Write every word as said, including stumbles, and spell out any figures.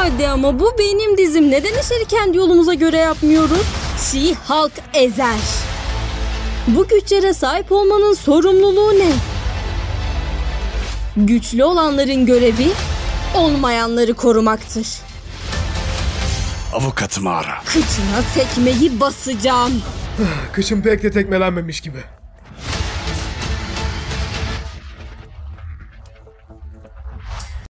Hadi ama bu benim dizim. Neden işleri kendi yolumuza göre yapmıyoruz? She-Hulk ezer. Bu güçlere sahip olmanın sorumluluğu ne? Güçlü olanların görevi olmayanları korumaktır. Avukatımı ara. Kıçına tekmeyi basacağım. Kışım pek de tekmelenmemiş gibi.